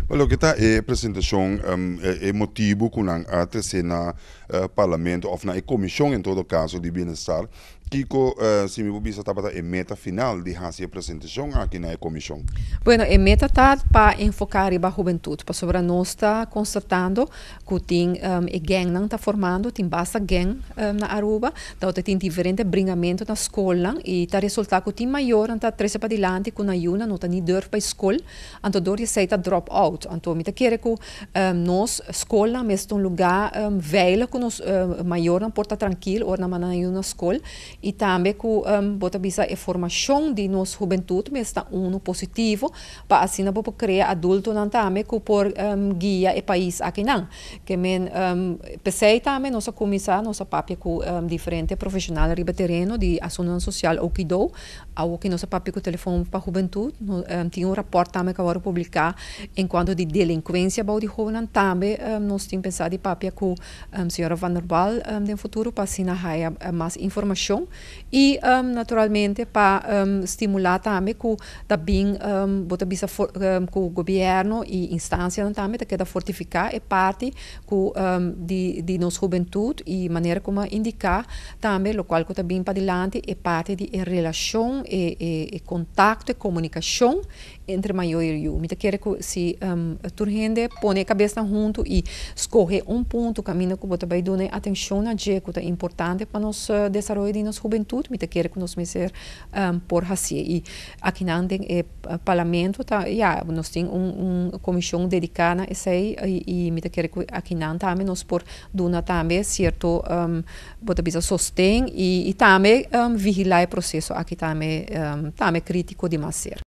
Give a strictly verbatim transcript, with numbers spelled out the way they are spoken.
Olha, que está é apresentação um, é, é motivo que nós até na uh, parlamento ou na comissão em todo caso de bem-estar que uh, se me bisa estava a meta final de essa apresentação aqui na comissão. Bueno, a meta está para enfocar a juventude, para sobre nós está constatando que tem um, a gang não está formando, tem basta gang um, na Aruba, então tem diferente bringamento na escola e está resultado que tem maior está treze para diante com a Yuna não está nem durf para a escola, então dor se está drop out, então me quer que um, nós escola mesmo um lugar um, veilig que nós um, maior não porta tranquilo ou na mana na escola e também que um, bota bisa a formação de nossa juventude mesmo está um positivo para assim não para criar adulto não também que por um, guia o país aqui não que men um, pensei também nossa comissão nossa papia com um, diferente profissional riba terreno de ação social o que do ao que nossa papia com telefone para juventude no, um, tinha um rapport também que agora publicar enquanto de delinquência para de jovem também um, nós temos pensado de papia com um, senhora Van der Waal um, no futuro para assim haver uh, mais informação e um, naturalmente para um, estimular também que também um, bota bisa um, com o governo e instâncias também que queda fortificar é parte com um, de de nossa juventude e maneira como indicar também o qual que também para adiante é parte de relação e, e, e contato e comunicação entre maior e eu. Me quer que se um, turhende põe a cabeça junto e escolhe um ponto caminho que bota vai dar atenção a que é importante para nós uh, desenvolver de nossa juventude. Me quer que nós me ser um, por assim e aqui não tem é parlamento tá já nós tem um, um comissão dedicada a isso e, e me quer que aqui não também nós por dar também certo um, bota bisa sostém e, e também um, vigilar o processo aqui também um, também crítico de mais ser.